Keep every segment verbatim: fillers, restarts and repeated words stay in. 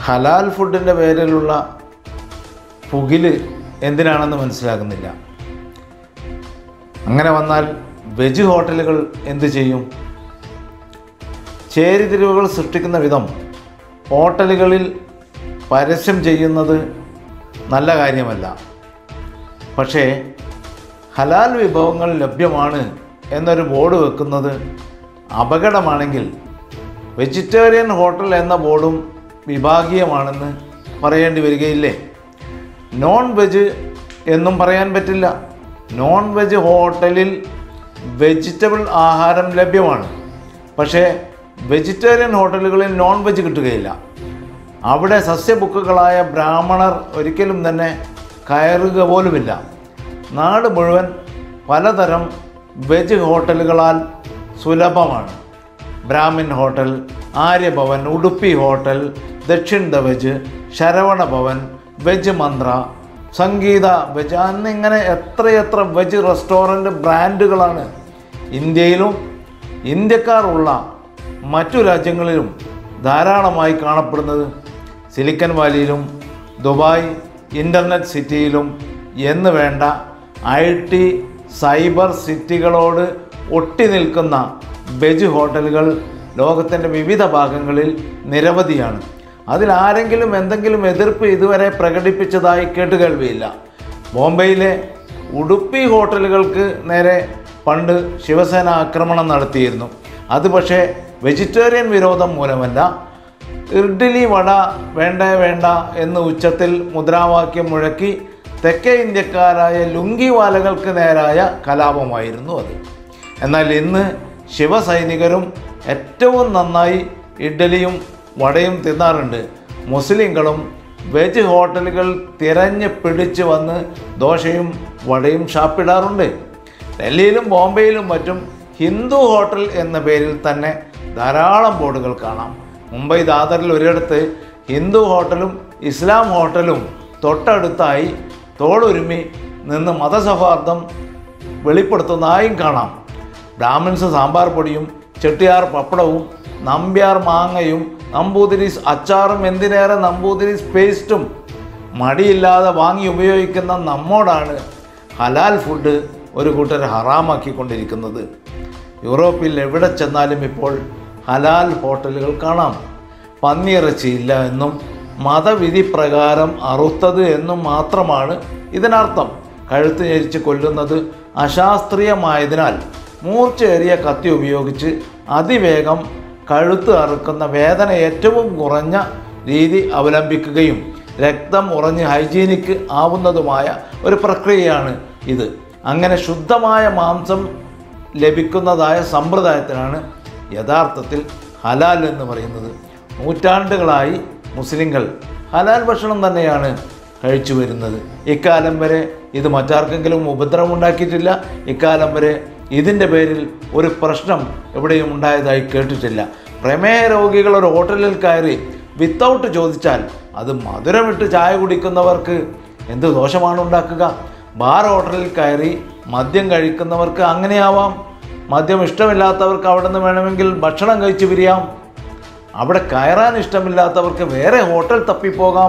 ഹലാൽ ഫുഡിൻ്റെ പേരിലുള്ള പുകില് എന്തിനാണെന്ന് മനസ്സിലാകുന്നില്ല. അങ്ങനെ വന്നാൽ വെജ് ഹോട്ടലുകൾ എന്തു ചെയ്യും? ചേരിതിരിവുകൾ സൃഷ്ടിക്കുന്ന വിധം ഹോട്ടലുകളിൽ പരസ്യം ചെയ്യുന്നത് നല്ല കാര്യമല്ല. പക്ഷേ ഹലാൽ വിഭവങ്ങൾ ലഭ്യമാണ് എന്നൊരു ബോർഡ് വെക്കുന്നത് അപകടമാണെങ്കിൽ വെജിറ്റേറിയൻ ഹോട്ടൽ എന്ന ബോർഡും വിഭാഗീയമാണെന്ന് പറയേണ്ടി വരികയില്ലേ? നോൺ വെജ് എന്നും പറയാൻ പറ്റില്ല. നോൺ വെജ് ഹോട്ടലിൽ വെജിറ്റബിൾ ആഹാരം ലഭ്യമാണ്, പക്ഷേ വെജിറ്റേറിയൻ ഹോട്ടലുകളിൽ നോൺ വെജ് കിട്ടുകയില്ല. അവിടെ സസ്യബുക്കുകളായ ബ്രാഹ്മണർ ഒരിക്കലും തന്നെ കയറുക പോലുമില്ല. നാട് മുഴുവൻ പലതരം വെജ് ഹോട്ടലുകളാൽ സുലഭമാണ്. Brahmin hotel, Aryabhavan, Udupi hotel, Dakshin the veg, Saravana Bhavan, veg Mantra, Sangeetha veg എന്നിങ്ങനെ എത്രയെത്ര വെജ് റെസ്റ്റോറൻറ്റ് ബ്രാൻഡുകളാണ് ഇന്ത്യയിലും ഇന്ത്യക്കാർ ഉള്ള മറ്റു രാജ്യങ്ങളിലും ധാരാളമായി കാണപ്പെടുന്നത്. സിലിക്കൺ വാലിയിലും ദുബായ് ഇൻ്റർനെറ്റ് സിറ്റിയിലും എന്ന് വേണ്ട ഐ ടി സൈബർ സിറ്റികളോട് ഒട്ടി നിൽക്കുന്ന വെജ് ഹോട്ടലുകൾ ലോകത്തിൻ്റെ വിവിധ ഭാഗങ്ങളിൽ നിരവധിയാണ്. അതിലാരെങ്കിലും എന്തെങ്കിലും എതിർപ്പ് ഇതുവരെ പ്രകടിപ്പിച്ചതായി കേട്ടുകേൾവിയില്ല. ബോംബെയിലെ ഉടുപ്പി ഹോട്ടലുകൾക്ക് നേരെ പണ്ട് ശിവസേന ആക്രമണം നടത്തിയിരുന്നു. അത് പക്ഷേ വെജിറ്റേറിയൻ വിരോധം മൂലമല്ല, ഇഡ്ഡലി വട വേണ്ട വേണ്ട എന്ന് ഉച്ചത്തിൽ മുദ്രാവാക്യം മുഴക്കി തെക്കേ ഇന്ത്യക്കാരായ ലുങ്കിവാലകൾക്ക് നേരായ കലാപമായിരുന്നു അത്. എന്നാൽ ഇന്ന് ശിവസൈനികരും ഏറ്റവും നന്നായി ഇഡ്ഡലിയും വടയും തിന്നാറുണ്ട്. മുസ്ലിങ്ങളും വെജ് ഹോട്ടലുകൾ തിരഞ്ഞ് പിടിച്ച് വന്ന് ദോശയും വടയും ഷാപ്പിടാറുണ്ട്. ഡൽഹിയിലും ബോംബെയിലും മറ്റും ഹിന്ദു ഹോട്ടൽ എന്ന പേരിൽ തന്നെ ധാരാളം ബോർഡുകൾ കാണാം. മുംബൈ ദാദറിൽ ഒരിടത്ത് ഹിന്ദു ഹോട്ടലും ഇസ്ലാം ഹോട്ടലും തൊട്ടടുത്തായി തോളൊരുമി നിന്ന് മതസൗഹാർദ്ദം വെളിപ്പെടുത്തുന്നതായും കാണാം. ബ്രാഹ്മിൻസ് സാമ്പാർ പൊടിയും ചെട്ടിയാർ പപ്പടവും നമ്പ്യാർ മാങ്ങയും നമ്പൂതിരീസ് അച്ചാറും എന്തിനേറെ നമ്പൂതിരീസ് പേസ്റ്റും മടിയില്ലാതെ വാങ്ങി ഉപയോഗിക്കുന്ന നമ്മോടാണ് ഹലാൽ ഫുഡ് ഒരു കൂട്ടർ ഹറാമാക്കിക്കൊണ്ടിരിക്കുന്നത്. യൂറോപ്പിൽ എവിടെ ചെന്നാലും ഇപ്പോൾ ഹലാൽ ഹോട്ടലുകൾ കാണാം. പന്നിയിറച്ചിയില്ല എന്നും മതവിധി പ്രകാരം അറുത്തത് എന്നും മാത്രമാണ് ഇതിനർത്ഥം. കഴുത്ത് ഞെരിച്ച് കൊല്ലുന്നത് അശാസ്ത്രീയമായതിനാൽ മൂർച്ചയേറിയ കത്തി ഉപയോഗിച്ച് അതിവേഗം കഴുത്ത് അറുക്കുന്ന വേദന ഏറ്റവും കുറഞ്ഞ രീതി അവലംബിക്കുകയും രക്തം ഉറഞ്ഞ് ഹൈജീനിക്ക് ആവുന്നതുമായ ഒരു പ്രക്രിയയാണ് ഇത്. അങ്ങനെ ശുദ്ധമായ മാംസം ലഭിക്കുന്നതായ സമ്പ്രദായത്തിനാണ് യഥാർത്ഥത്തിൽ ഹലാൽ എന്ന് പറയുന്നത്. നൂറ്റാണ്ടുകളായി മുസ്ലിങ്ങൾ ഹലാൽ ഭക്ഷണം തന്നെയാണ് കഴിച്ചു വരുന്നത്. ഇക്കാലം വരെ ഇത് മറ്റാർക്കെങ്കിലും ഉപദ്രവം ഉണ്ടാക്കിയിട്ടില്ല. ഇക്കാലം വരെ ഇതിൻ്റെ പേരിൽ ഒരു പ്രശ്നം എവിടെയും ഉണ്ടായതായി കേട്ടിട്ടില്ല. പ്രമേഹ രോഗികൾ ഒരു ഹോട്ടലിൽ കയറി വിത്തൗട്ട് ചോദിച്ചാൽ അത് മധുരമിട്ട് ചായ കുടിക്കുന്നവർക്ക് എന്ത് ദോഷമാണ് ഉണ്ടാക്കുക? ബാർ ഹോട്ടലിൽ കയറി മദ്യം കഴിക്കുന്നവർക്ക് അങ്ങനെയാവാം. മദ്യം ഇഷ്ടമില്ലാത്തവർക്ക് അവിടെ നിന്ന് വേണമെങ്കിൽ ഭക്ഷണം കഴിച്ചു പിരിയാം. അവിടെ കയറാൻ ഇഷ്ടമില്ലാത്തവർക്ക് വേറെ ഹോട്ടൽ തപ്പിപ്പോകാം.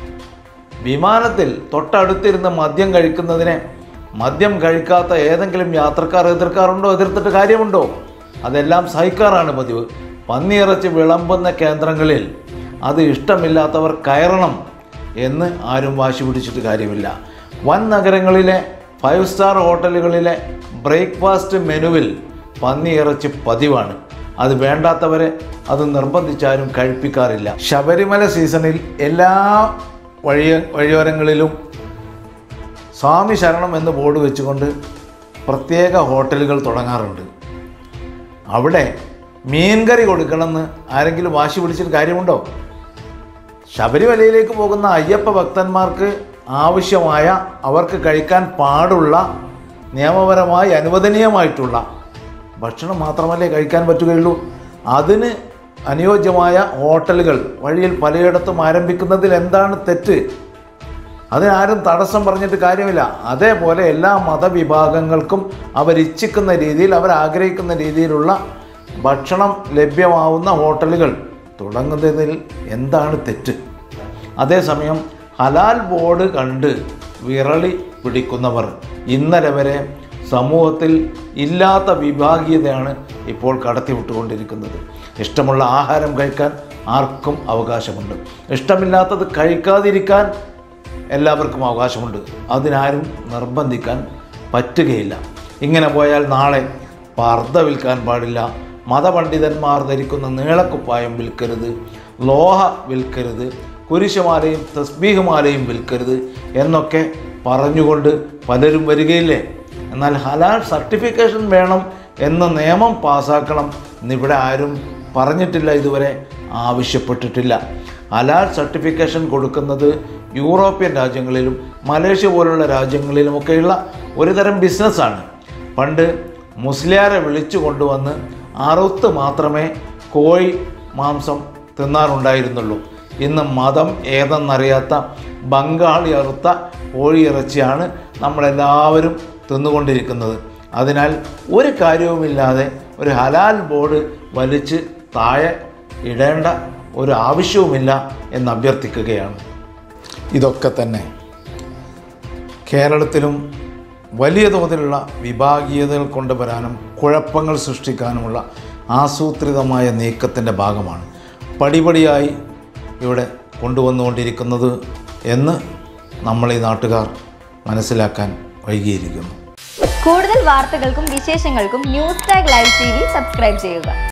വിമാനത്തിൽ തൊട്ടടുത്തിരുന്ന് മദ്യം കഴിക്കുന്നതിനെ മദ്യം കഴിക്കാത്ത ഏതെങ്കിലും യാത്രക്കാർ എതിർക്കാറുണ്ടോ? എതിർത്തിട്ട് കാര്യമുണ്ടോ? അതെല്ലാം സഹിക്കാറാണ് പതിവ്. പന്നിയിറച്ചി വിളമ്പുന്ന കേന്ദ്രങ്ങളിൽ അത് ഇഷ്ടമില്ലാത്തവർ കയറണം എന്ന് ആരും വാശി പിടിച്ചിട്ട് കാര്യമില്ല. വൻ നഗരങ്ങളിലെ ഫൈവ് സ്റ്റാർ ഹോട്ടലുകളിലെ ബ്രേക്ക്ഫാസ്റ്റ് മെനുവിൽ പന്നിയിറച്ചി പതിവാണ്. അത് വേണ്ടാത്തവരെ അത് നിർബന്ധിച്ചാരും കഴിപ്പിക്കാറില്ല. ശബരിമല സീസണിൽ എല്ലാ വഴിയ വഴിയോരങ്ങളിലും സ്വാമി ശരണം എന്ന് ബോർഡ് വെച്ചുകൊണ്ട് പ്രത്യേക ഹോട്ടലുകൾ തുടങ്ങാറുണ്ട്. അവിടെ മീൻകറി കൊടുക്കണമെന്ന് ആരെങ്കിലും വാശി പിടിച്ചിട്ട് കാര്യമുണ്ടോ? ശബരിമലയിലേക്ക് പോകുന്ന അയ്യപ്പ ഭക്തന്മാർക്ക് ആവശ്യമായ അവർക്ക് കഴിക്കാൻ പാടുള്ള നിയമപരമായി അനുവദനീയമായിട്ടുള്ള ഭക്ഷണം മാത്രമല്ലേ കഴിക്കാൻ പറ്റുകയുള്ളൂ. അതിന് അനുയോജ്യമായ ഹോട്ടലുകൾ വഴിയിൽ പലയിടത്തും ആരംഭിക്കുന്നതിൽ എന്താണ് തെറ്റ്? അതിനാരും തടസ്സം പറഞ്ഞിട്ട് കാര്യമില്ല. അതേപോലെ എല്ലാ മതവിഭാഗങ്ങൾക്കും അവരിച്ഛിക്കുന്ന രീതിയിൽ അവരാഗ്രഹിക്കുന്ന രീതിയിലുള്ള ഭക്ഷണം ലഭ്യമാവുന്ന ഹോട്ടലുകൾ തുടങ്ങുന്നതിൽ എന്താണ് തെറ്റ്? അതേസമയം ഹലാൽ ബോർഡ് കണ്ട് വിരളി പിടിക്കുന്നവർ ഇന്നലെ വരെ സമൂഹത്തിൽ ഇല്ലാത്ത വിഭാഗീയതയാണ് ഇപ്പോൾ കടത്തിവിട്ടുകൊണ്ടിരിക്കുന്നത്. ഇഷ്ടമുള്ള ആഹാരം കഴിക്കാൻ ആർക്കും അവകാശമുണ്ട്, ഇഷ്ടമില്ലാത്തത് കഴിക്കാതിരിക്കാൻ എല്ലാവർക്കും അവകാശമുണ്ട്. അതിനാരും നിർബന്ധിക്കാൻ പറ്റുകയില്ല. ഇങ്ങനെ പോയാൽ നാളെ പർദ്ദ വിൽക്കാൻ പാടില്ല, മതപണ്ഡിതന്മാർ ധരിക്കുന്ന നീളക്കുപ്പായം വിൽക്കരുത്, ലോഹ വിൽക്കരുത്, കുരിശുമാലയും തസ്ബീഹുമാലയും വിൽക്കരുത് എന്നൊക്കെ പറഞ്ഞുകൊണ്ട് പലരും വരികയില്ലേ. എന്നാൽ ഹലാൽ സർട്ടിഫിക്കേഷൻ വേണം എന്ന നിയമം പാസ്സാക്കണം എന്നിവിടെ ആരും പറഞ്ഞിട്ടില്ല, ഇതുവരെ ആവശ്യപ്പെട്ടിട്ടില്ല. ഹലാൽ സർട്ടിഫിക്കേഷൻ കൊടുക്കുന്നത് യൂറോപ്യൻ രാജ്യങ്ങളിലും മലേഷ്യ പോലുള്ള രാജ്യങ്ങളിലുമൊക്കെയുള്ള ഒരു തരം ബിസിനസ്സാണ്. പണ്ട് മുസ്ലിയാരെ വിളിച്ചു കൊണ്ടുവന്ന് അറുത്ത് മാത്രമേ കോഴി മാംസം തിന്നാറുണ്ടായിരുന്നുള്ളൂ. ഇന്ന് മതം ഏതെന്നറിയാത്ത ബംഗാളി അറുത്ത കോഴിയിറച്ചിയാണ് നമ്മളെല്ലാവരും തിന്നുകൊണ്ടിരിക്കുന്നത്. അതിനാൽ ഒരു കാര്യവുമില്ലാതെ ഒരു ഹലാൽ ബോർഡ് വലിച്ച് താഴെ ഇടേണ്ട ഒരു ആവശ്യവുമില്ല എന്ന് അഭ്യർത്ഥിക്കുകയാണ്. ഇതൊക്കെ തന്നെ കേരളത്തിലും വലിയ തോതിലുള്ള വിഭാഗീയതകൾ കൊണ്ടുവരാനും കുഴപ്പങ്ങൾ സൃഷ്ടിക്കാനുമുള്ള ആസൂത്രിതമായ നീക്കത്തിൻ്റെ ഭാഗമാണ് പടിപടിയായി ഇവിടെ കൊണ്ടുവന്നുകൊണ്ടിരിക്കുന്നത് എന്ന് നമ്മൾ ഈ നാട്ടുകാർ മനസ്സിലാക്കാൻ വൈകിയിരിക്കുന്നു. കൂടുതൽ വാർത്തകൾക്കും വിശേഷങ്ങൾക്കും news tag live T V subscribe ചെയ്യുക.